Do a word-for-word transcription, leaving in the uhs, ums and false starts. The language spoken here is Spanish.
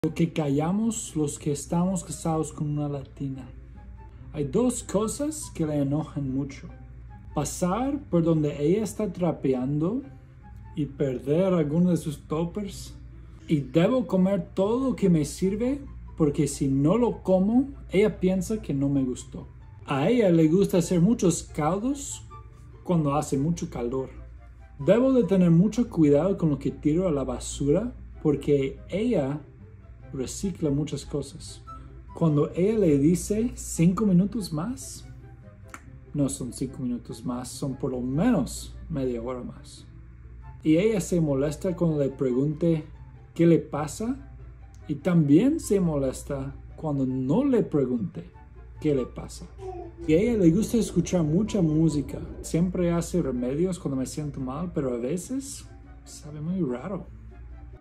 Lo que callamos los que estamos casados con una latina. Hay dos cosas que le enojan mucho. Pasar por donde ella está trapeando y perder alguno de sus toppers. Y debo comer todo lo que me sirve porque si no lo como, ella piensa que no me gustó. A ella le gusta hacer muchos caldos cuando hace mucho calor. Debo de tener mucho cuidado con lo que tiro a la basura porque ella recicla muchas cosas. Cuando ella le dice cinco minutos más, no son cinco minutos más, son por lo menos media hora más. Y ella se molesta cuando le pregunte qué le pasa y también se molesta cuando no le pregunte qué le pasa. Y a ella le gusta escuchar mucha música. Siempre hace remedios cuando me siento mal, pero a veces sabe muy raro.